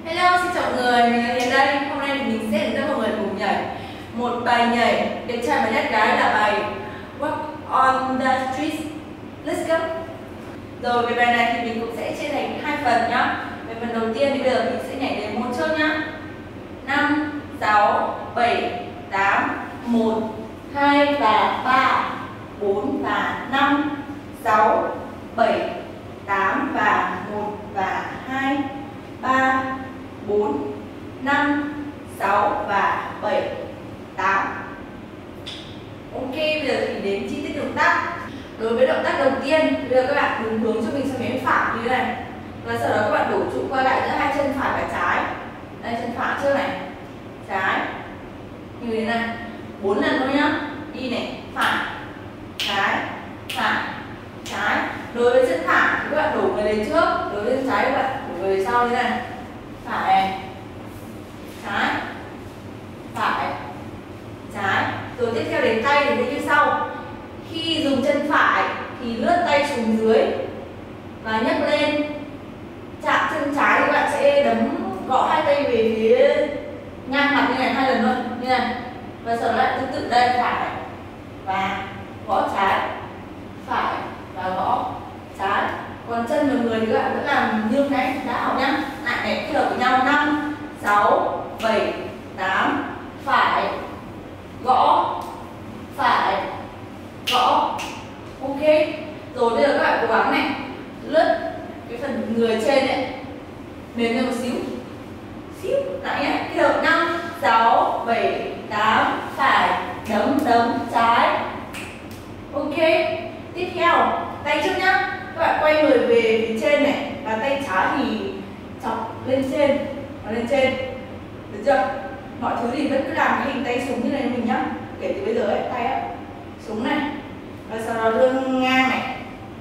Hello, xin chào mọi người, mình là Hiền đây. Hôm nay mình sẽ hướng dẫn mọi người cùng nhảy một bài nhảy đẹp trai và nét gái là bài Walk on the Street. Let's go. Rồi về bài này thì mình cũng sẽ chia thành hai phần nhá. Về phần đầu tiên thì bây giờ mình sẽ nhảy đến một trước nhá. 5, 6, 7, 8, 1, 2 và 3, 4 và 5, 6, 7, 8 và 1 và 2, 3, 4, 5, 6 và 7, 8. Ok, bây giờ thì đến chi tiết động tác. Đối với động tác đầu tiên, bây giờ các bạn đúng hướng cho mình sang bên phải như thế này. Và sau đó các bạn đổ trụ qua lại giữa hai chân phải và trái. Đây, chân phải trước này, trái, như thế này, 4 lần thôi nhá. Đi này, phải, trái, phải, trái. Đối với chân phải thì các bạn đổ người lên trước, đối với chân trái các bạn đổ người sau như thế này. Phải này, trái, phải, trái. Rồi tiếp theo đến tay thì sẽ như sau. Khi dùng chân phải thì lướt tay xuống dưới và nhấc lên, chạm chân trái thì bạn sẽ đấm gõ hai tay về phía ngang mặt như này 2 lần thôi, như này. Và sau đó lại tương tự đây, phải và gõ trái, phải và gõ trái. Còn chân và người thì các bạn vẫn làm như cái đã học nhá. Lại này, kết hợp với nhau. 5, 6, 7, 8, phải, gõ, phải, gõ. Ok. Rồi bây giờ các bạn cố gắng này, lướt cái phần người trên này, mềm lên một xíu, lại nhé. Kết hợp 5, 6, 7, 8, phải, đấm, đấm, trái. Ok. Tiếp theo, tay trước nhá. Các bạn quay người về phía trên này, và tay trái thì chọc lên trên và lên trên, được chưa? Mọi thứ thì vẫn cứ làm cái hình tay xuống như này mình nhá. Kể từ bây giờ ấy, tay ấy, xuống này, và sau đó đưa ngang này,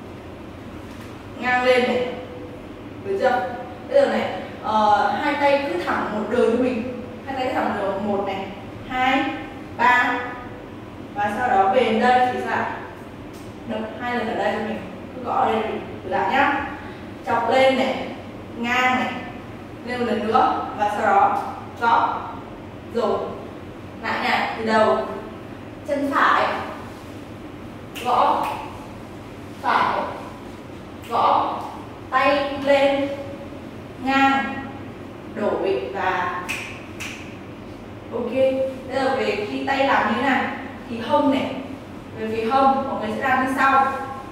ngang lên này, được chưa? Bây giờ này, hai tay cứ thẳng một đường cho mình, hai tay cứ thẳng một đường, 1 này, 2, 3, và sau đó về đến đây thì sao? Đập 2 lần ở đây cho mình, cứ gõ lên thử lại nhá. Chọc lên này, ngang này, lên một lần nữa, và sau đó gõ. Rồi lại này, từ đầu chân phải, gõ, phải, gõ, tay lên, ngang, đổi và ok. Bây giờ về khi tay làm như thế này thì hông này, về phía hông mọi người sẽ làm như sau.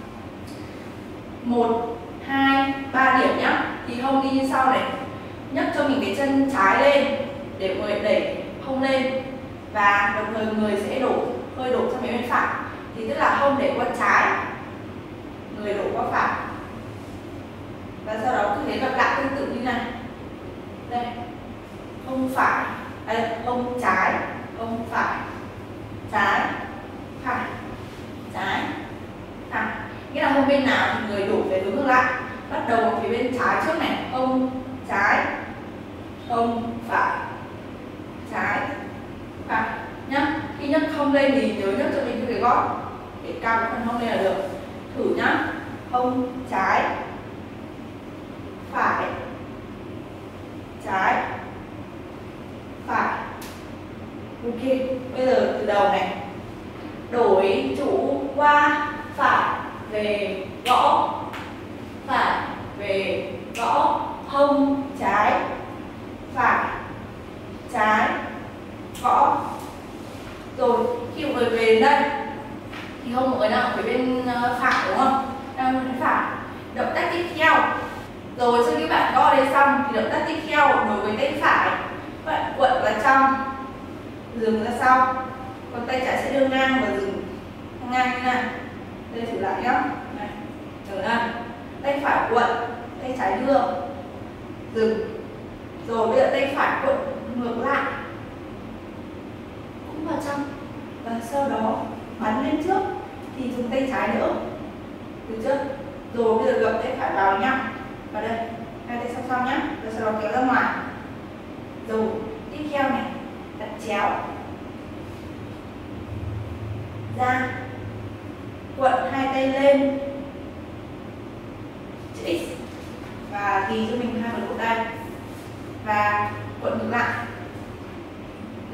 1, 2, 3 điểm nhá. Thì hông đi như sau này. Nhấc cho mình cái chân trái lên để mọi người đẩy hông lên, và đồng thời người sẽ hơi đổ sang bên phải. Thì tức là hông để qua trái, người đổ qua phải. Và sau đó cứ thế lặp lại tương tự như này. Đây, hông phải, đây, hông trái, hông phải, trái, phải, trái, phải. Nghĩa là hông bên nào thì người đổ về hướng ngược lại. Bắt đầu ở phía bên trái trước này, hông trái, hông phải, trái, phải nhá. Khi nhấc hông lên thì nhớ nhấc cho mình cái gót để cao cái phần hông lên là được. Thử nhá. Hông trái, phải, trái, phải. Ok. Bây giờ từ đầu này, đổi trụ qua phải, về gõ, phải, về gõ, hông trái, phải, trái, gõ. Rồi khi mọi người về đến đây thì hông mọi người đang ở phía bên phải đúng không? Đang ở phía phải. Động tác tiếp theo. Rồi sau khi bạn gõ đây xong thì động tác tiếp theo đối với tay phải, bạn quật vào trong, dừng ra sau. Còn tay trái sẽ đưa ngang và dừng ngang như này. Đây thử lại nhá. Này, trở đây. Tay phải quật, tay trái đưa, dừng. Rồi bây giờ tay phải quật ngược lại, cũng vào trong, và sau đó bắn lên trước thì dùng tay trái nữa, được chưa? Rồi bây giờ gập tay phải vào nhau, vào đây, hai tay song song nhá, rồi sau đó kéo ra ngoài. Rồi tiếp theo này, đặt chéo ra, quật hai tay lên, chữ X, và ghi cho mình hai phần cổ tay, và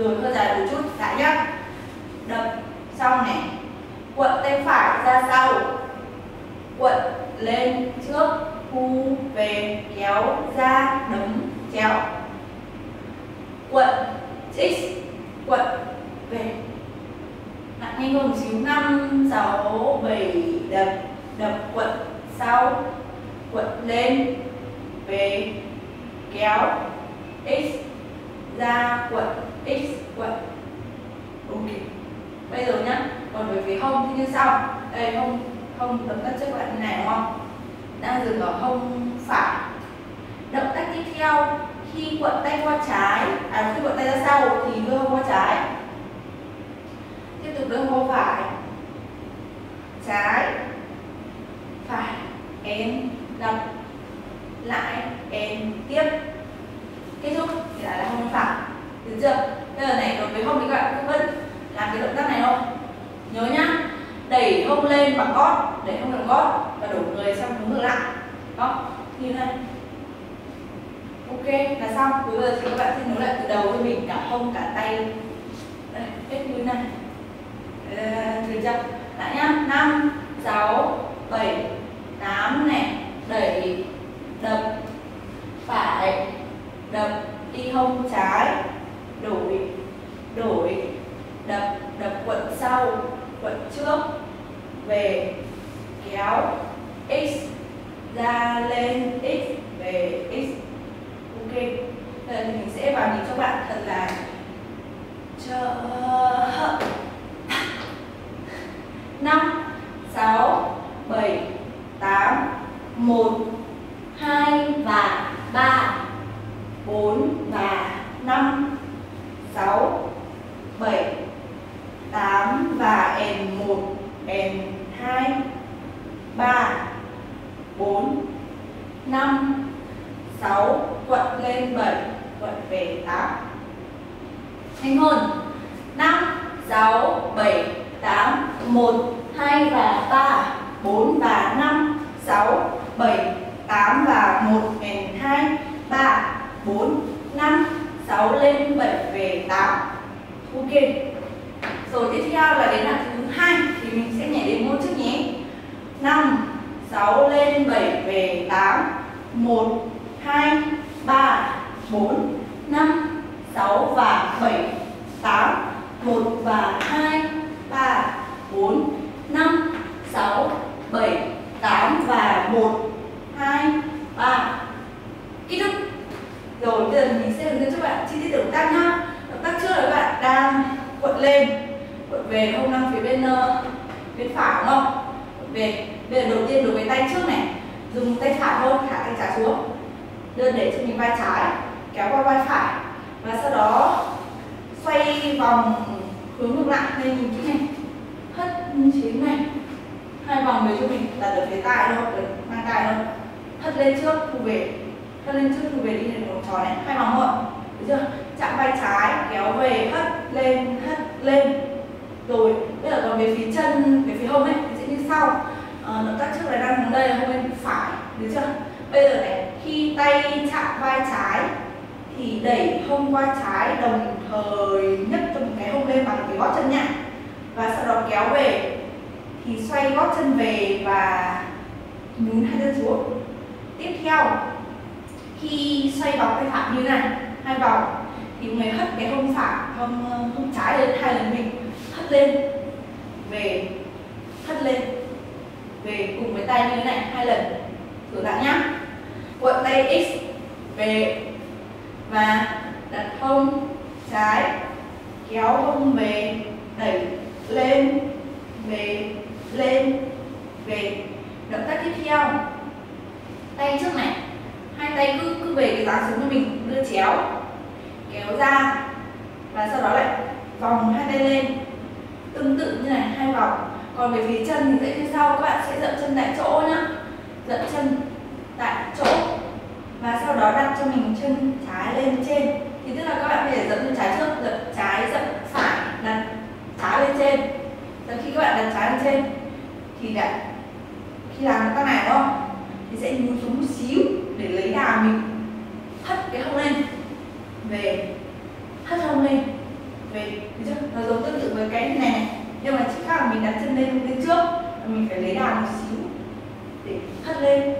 Rồi hơi dài một chút, lại nhá. Đập xong này, quật tay phải ra sau, quật lên trước, thu về, kéo ra, đấm chéo. Quật x, quật về. Lại nhanh hơn một xíu. 5, 6, 7, đập, đập quật sau, quật lên, về, kéo, x ra, quật, x, quật. Ok. Bây giờ nhá, còn về phía hông thì như sau. Đây, hông động tác trước bạn như này đúng không? Đang dừng ở hông phải. Động tác tiếp theo, khi quật tay qua trái, khi quật tay ra sau thì đưa hông qua trái. Tiếp tục đưa hông qua phải. Trái, phải, em, đập, lại, em, tiếp. Kết thúc thì lại là hông phải. Được chưa? Bây giờ này đối với hông thì các bạn cứ vẫn làm cái động tác này thôi. Nhớ nhá, đẩy hông lên bằng gót, đẩy hông bằng gót và đổ người sang hướng ngược lại. Đó, như này. Ok, là xong. Bây giờ thì các bạn sẽ nối lại từ đầu cho mình cả hông cả tay. Đây, hết như này. Được chưa? Lại nhá. 5, 6, 7, 8 này, đẩy, đập, phải, đập, đi hông trái, đổi, đập, đập quật sau, quật trước, về, kéo, x, ra, lên, x, về, x. Ok. Bây giờ thì mình sẽ vào nhịp cho bạn thật là chậm. 5, 6, 7, 8, 1, 2 và 3, 4 và 5, 6, 7, 8 và N1, N2, 3, 4, 5, 6, quật lên 7, quật về 8. Nhanh hơn. 5, 6, 7, 8, 1, 2 và 3, 4 và 5, 6, 7, 8 và 1, N2, 3, 4, 5, 6 lên 7 về 8. Ok. Rồi tiếp theo là đến đoạn thứ 2 thì mình sẽ nhảy đến môn trước nhé. 5, 6 lên 7 về 8, 1, 2, 3, 4, 5, 6 và 7, 8, 1 và 2, 3, 4, 5, 6, 7, 8 và 1, 2, 3. Kết thúc. Rồi bây giờ mình sẽ hướng dẫn cho bạn chi tiết động tác nhá. Động tác trước là các bạn đang quật lên, quật về, hông đang phía bên phải đúng không? Quật về. Bây giờ đầu tiên đối với tay trước này, dùng tay phải thôi, thả tay trái xuống, đưa để cho mình vai trái, kéo qua vai phải và sau đó xoay vòng hướng ngược lại. Đây nhìn kỹ này, hất như thế này, 2 vòng về cho mình, đặt ở phía tai thôi, ở mang tai thôi, hất lên trước thu về, hất lên trước thu về đi thành vòng tròn này, 2 vòng thôi, được chưa? Chạm vai trái, kéo về, hất lên. Rồi bây giờ còn về phía chân, về phía hông ấy thì sẽ như sau. Động tác trước là đang hướng đây là hông bên phải, được chưa? Bây giờ này, khi tay chạm vai trái thì đẩy hông qua trái, đồng thời nhấc cho một cái hông lên bằng cái gót chân nhẹ và sau đó kéo về thì xoay gót chân về và nhún hai chân xuống. Tiếp theo, khi xoay vòng tay phải như này 2 vòng thì người hất cái hông phải, hông trái lên 2 lần, mình hất lên về, hất lên về cùng với tay như thế này 2 lần. Thử lại nhá. Quật tay x về và đặt hông trái, kéo hông về, đẩy lên về, lên về. Động tác tiếp theo, tay trước này, 2 tay cứ về cái dáng xuống cho mình, đưa chéo, kéo ra và sau đó lại vòng 2 tay lên, tương tự như này 2 vòng. Còn về phía chân thì sẽ như sau, các bạn sẽ dậm chân tại chỗ nhá, dậm chân tại chỗ và sau đó đặt cho mình chân trái lên trên. Thì tức là các bạn phải dậm chân trái trước, dậm trái, dậm phải, đặt trái lên trên. Và khi các bạn đặt trái lên trên thì khi làm động tác này đúng không? Thì sẽ nhún xuống một xíu để lấy đà mình hất cái hông lên về, hất hông lên với cái này, nhưng mà chỉ khác là mình đặt chân lên trước, mình phải lấy đà một xíu để hất lên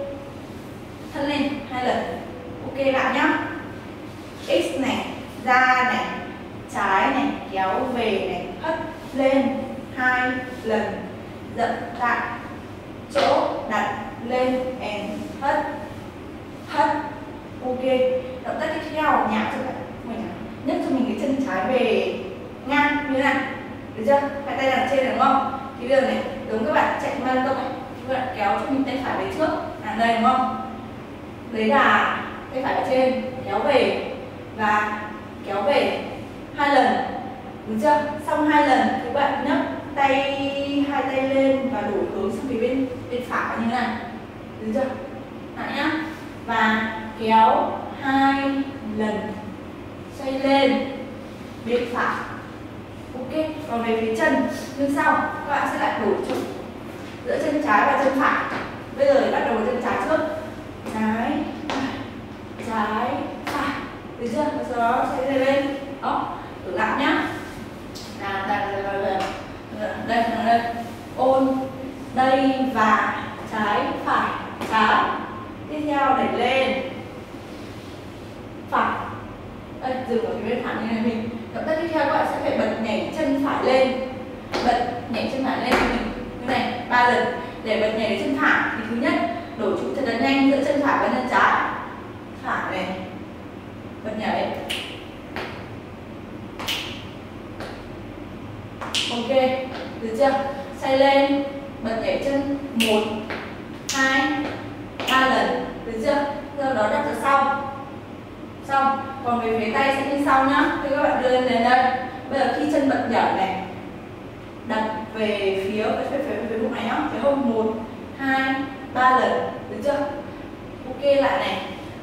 2 lần. Ok lại nhá. X này, ra này, trái này, kéo về này, hất lên 2 lần, dậm lại, chỗ đặt lên and hất. Ok. Động tác tiếp theo nhả cho bạn, nhấc cho mình cái chân trái về ngang như thế này, được chưa? Hai tay đặt trên đúng không? Thì bây giờ này, giống các bạn chạy marathon này, các bạn kéo cho mình tay phải về trước, đây đúng không? Lấy đà tay phải ở trên, kéo về và kéo về 2 lần, được chưa? Xong 2 lần thì các bạn nhấc hai tay lên và đổi hướng sang phía bên phải như thế này, được chưa? Lại nhá. Và kéo 2 lần, xoay lên bên phải. Ok, còn về phía chân như sau, các bạn sẽ lại đổi chỗ giữa chân trái và chân phải. Bây giờ bắt đầu chân trái trước, trái phải, được chưa? Sau đó xoay lên, đó, thử lại nhá. Đây, ôn đây và trái phải, trái. Tiếp theo đẩy lên phải, đây dừng ở phía bên phải như này. Mình động tác tiếp theo các bạn sẽ phải bật nhảy chân phải lên, như này 3 lần. Để bật nhảy đến chân phải thì thứ nhất đổi trụ thật là nhanh giữa chân phải và chân trái, phải này, bật nhảy. Ok, được chưa? Xoay lên, bật nhảy chân 1, 2, 3 lần, được chưa? Sau đó đặt ra sau. Xong, còn về phía tay sẽ như sau nhá. Thì các bạn đưa lên đến đây. Bây giờ khi chân bật nhảy này, đặt về phía bụng này nhá. Phía hông 1, 2, 3 lần, được chưa? Ok lại này.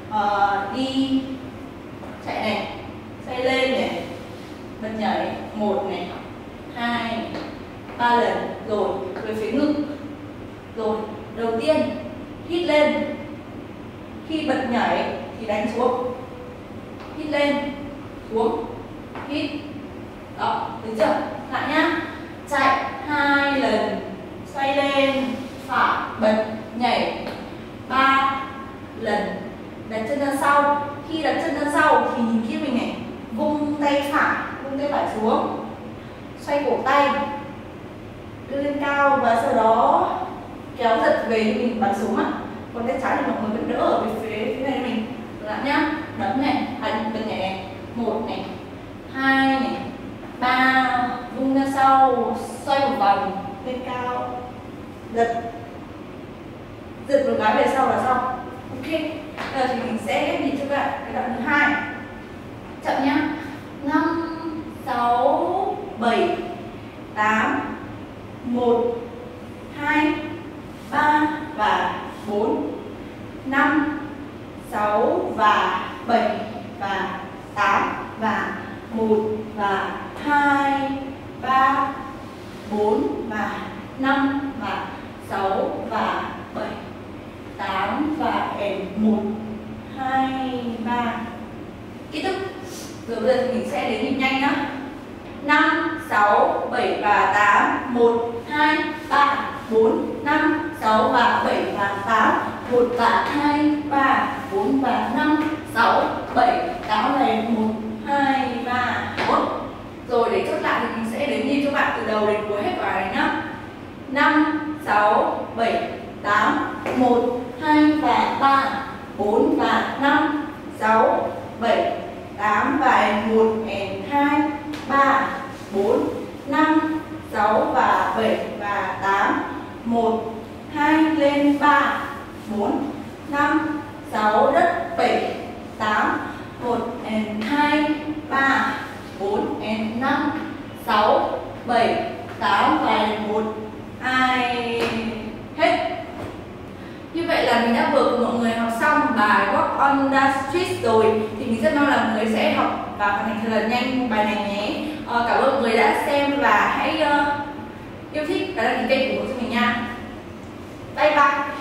Đi chạy này, xoay lên này, bật nhảy 1 này, 2, 3 lần, rồi về phía ngực. Rồi, đầu tiên hít lên. Khi bật nhảy thì đánh xuống. Hít lên, xuống, hít. Đó, được chưa? Lại nhá. Chạy 2 lần, xoay lên, phải, bật, nhảy 3 lần, đặt chân ra sau. Khi đặt chân ra sau thì nhìn kia mình này, vung tay phải xuống, xoay cổ tay, đưa lên cao và sau đó kéo giật về như mình bắn súng ạ. Còn tay trái thì mọi người vẫn đỡ ở phía này mình. Lại nhá. Đấm này, bật nhảy này, 1 này, 2 này, 3, vung ra sau, xoay một vòng lên cao, giật một cái về sau là xong. Ok. Giờ thì mình sẽ nhìn cho các bạn cái đoạn thứ 2. Chậm nhá. 5, 6, 7, 8, 1, 2, 3 và 4, 5, 6 và 7 và 8 và 1 và 2, 3, 4 và 5 và 6 và 7, 8 và 1, 2, 3. Kết thúc. Rồi bây giờ thì mình sẽ đến nhịp nhanh nhá. 5, 6, 7 và 8, 1, 2, 3, 4, 5, 6 và 7 và 8, 1 và 2, 3, 4 và 5, 6, 7, 8 và 1, 2, 3, 4. Rồi để chốt lại thì mình sẽ đếm nhịp cho bạn từ đầu đến cuối hết quả này nhá. 5, 6, 7, 8, 1, 2 và 3, 4 và 5, 6, 7, 8 và 1, 2, 3, 4, 5, 6 và 7 và 8, 1, 2 lên 3, 4, 5, 6 đất 7, 8, 1, 2, 3, 4, 5, 6, 7, 8 và 1, 2. Hết. Như vậy là mình đã vừa cùng mọi người học xong bài Walk on the Street rồi. Thì mình rất mong là mọi người sẽ học và hoàn thành thật là nhanh bài này nhé. Cảm ơn mọi người đã xem và hãy yêu thích và đăng ký kênh của mình nha. Bye bye.